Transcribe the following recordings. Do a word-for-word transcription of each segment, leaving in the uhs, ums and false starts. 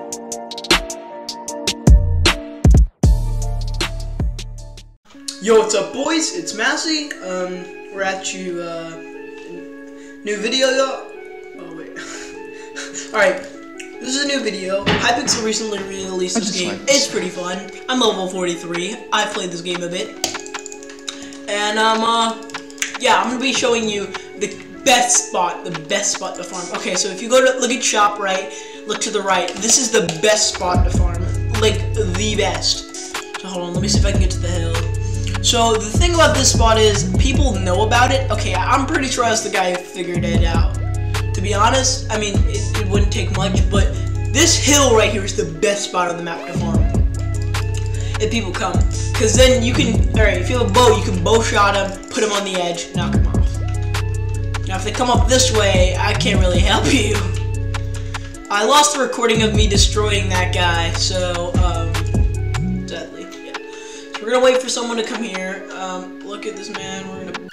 Yo, what's up, boys? It's Massey. Um, we're at you, uh, new video, y'all. Oh, wait. Alright, this is a new video. Hypixel recently released this game. Like this. It's pretty fun. I'm level forty-three. I've played this game a bit. And, um, uh, yeah, I'm gonna be showing you the best spot, the best spot to farm. Okay, so if you go to, look at shop right, look to the right. This is the best spot to farm. Like, the best. So, hold on, let me see if I can get to the hill. So, the thing about this spot is, people know about it. Okay, I'm pretty sure I was the guy who figured it out. To be honest, I mean, it, it wouldn't take much, but this hill right here is the best spot on the map to farm. If people come. Because then you can, alright, if you have a bow, you can bow shot him, put him on the edge, knock him off. Now, if they come up this way, I can't really help you. I lost the recording of me destroying that guy, so, um, sadly. We're gonna wait for someone to come here. Um, look at this man. We're gonna.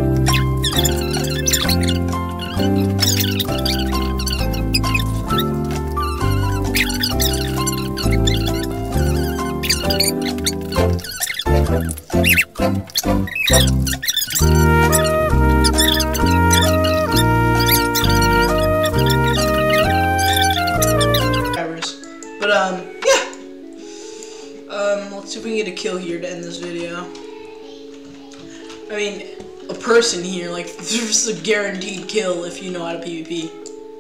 But um, yeah. Um, let's see if we can get a kill here to end this video. I mean, a person here, like, there's a guaranteed kill if you know how to PvP.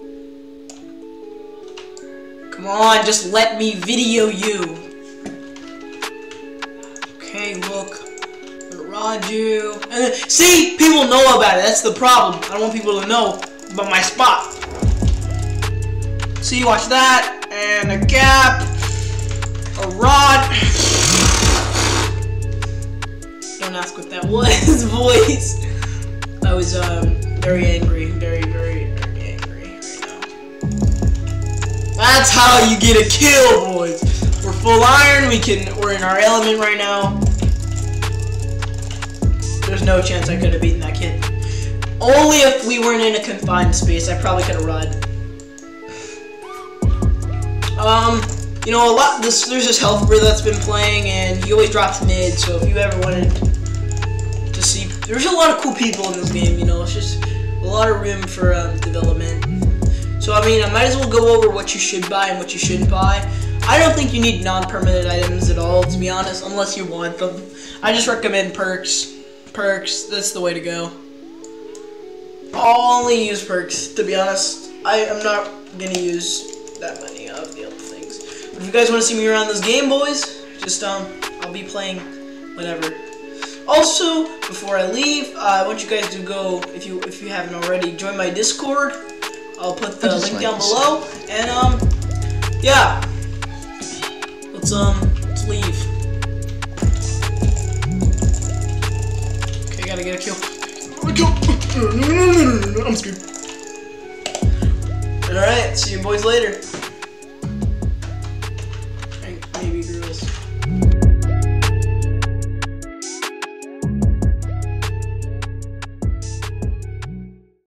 Come on, just let me video you. Okay, look. Raju. And then, see? People know about it. That's the problem. I don't want people to know about my spot. See, watch that. And a gap. A rod. Don't ask what that was, boys. I was um very angry, very, very, very angry right now. That's how you get a kill, boys. We're full iron. We can. We're in our element right now. There's no chance I could have beaten that kid. Only if we weren't in a confined space. I probably could have run. Um. You know, a lot. This there's this health breather that's been playing, and he always drops mid. So if you ever wanted to see, there's a lot of cool people in this game. You know, it's just a lot of room for um, development. So I mean, I might as well go over what you should buy and what you shouldn't buy. I don't think you need non-permanent items at all, to be honest, unless you want them. I just recommend perks. Perks. That's the way to go. I'll only use perks, to be honest. I am not gonna use that many of the other things. If you guys want to see me around this game, boys, just um, I'll be playing whatever. Also, before I leave, uh, I want you guys to go, if you if you haven't already, join my Discord. I'll put the link down below, and um, yeah, let's um, let's leave. Okay, gotta get a kill. I'm scared. All right, see you boys later.